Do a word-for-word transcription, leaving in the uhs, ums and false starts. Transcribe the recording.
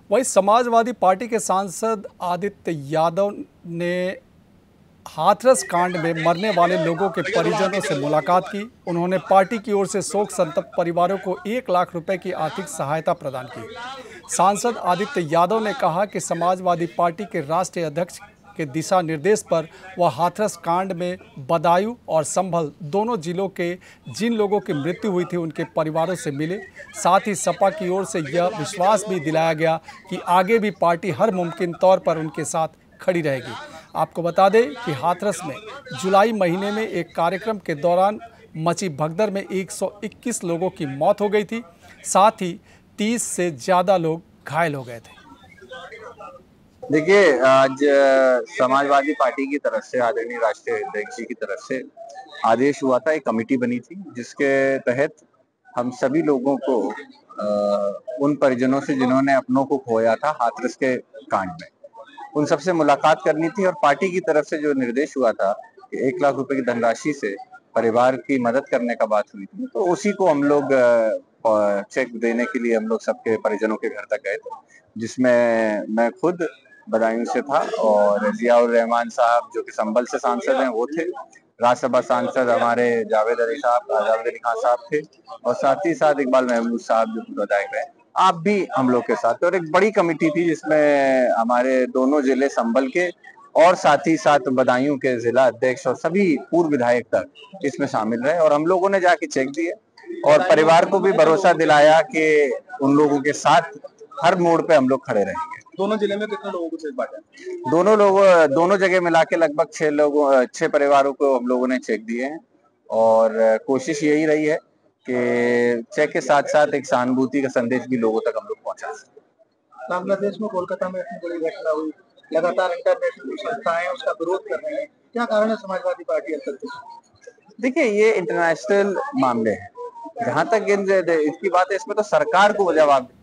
वहीं समाजवादी पार्टी के सांसद आदित्य यादव ने हाथरस कांड में मरने वाले लोगों के परिजनों से मुलाकात की। उन्होंने पार्टी की ओर से शोक संतप्त परिवारों को एक लाख रुपए की आर्थिक सहायता प्रदान की। सांसद आदित्य यादव ने कहा कि समाजवादी पार्टी के राष्ट्रीय अध्यक्ष के दिशा निर्देश पर वह हाथरस कांड में बदायूं और संभल दोनों जिलों के जिन लोगों की मृत्यु हुई थी उनके परिवारों से मिले। साथ ही सपा की ओर से यह विश्वास भी दिलाया गया कि आगे भी पार्टी हर मुमकिन तौर पर उनके साथ खड़ी रहेगी। आपको बता दें कि हाथरस में जुलाई महीने में एक कार्यक्रम के दौरान मची भगदड़ में एक सौ इक्कीस लोगों की मौत हो गई थी। साथ ही तीस से ज्यादा लोग घायल हो गए थे। देखिए, आज समाजवादी पार्टी की तरफ से आदरणीय राष्ट्रीय अध्यक्ष जी की तरफ से आदेश हुआ था, एक कमेटी बनी थी जिसके तहत हम सभी लोगों को आ, उन परिजनों से जिन्होंने अपनों को खोया था हाथरस के कांड में, उन सबसे मुलाकात करनी थी। और पार्टी की तरफ से जो निर्देश हुआ था कि एक लाख रुपए की धनराशि से परिवार की मदद करने का बात हुई थी, तो उसी को हम लोग चेक देने के लिए हम लोग सबके परिजनों के घर तक गए थे, जिसमें मैं खुद बदायूं से था और जियाउर रहमान साहब जो कि संभल से सांसद हैं वो थे, राज्यसभा सांसद हमारे जावेद अली साहब जावेद अली खान साहब थे, और साथ ही साथ इकबाल महमूद साहब जो विधायक रहे, आप भी हम लोग के साथ। और एक बड़ी कमेटी थी जिसमें हमारे दोनों जिले संभल के और साथ ही साथ बदायूं के जिला अध्यक्ष और सभी पूर्व विधायक तक इसमें शामिल रहे, और हम लोगों ने जाके चेक दिए और परिवार को भी भरोसा दिलाया कि उन लोगों के साथ हर मोड़ पे हम लोग खड़े रहेंगे। दोनों जिले में कितने लोगों को चेक बांटा? दोनों लोगों दोनों जगह मिला के लगभग छह लोगों छह परिवारों को हम लोगों ने चेक दिए हैं, और कोशिश यही रही है कि चेक के साथ साथ एक सहानुभूति का संदेश भी लोगों तक हम लोग पहुंचा सकें। बांग्लादेश में कोलकाता में इतनी बड़ी घटना हुई, लगातार इंटरनेशनल संस्थाएं उसका विरोध कर रहे हैं, क्या कारण है समाजवादी पार्टी अब तक? देखिए, ये इंटरनेशनल मामले हैं, जहां तक इसकी बात है इसमें तो सरकार को जवाब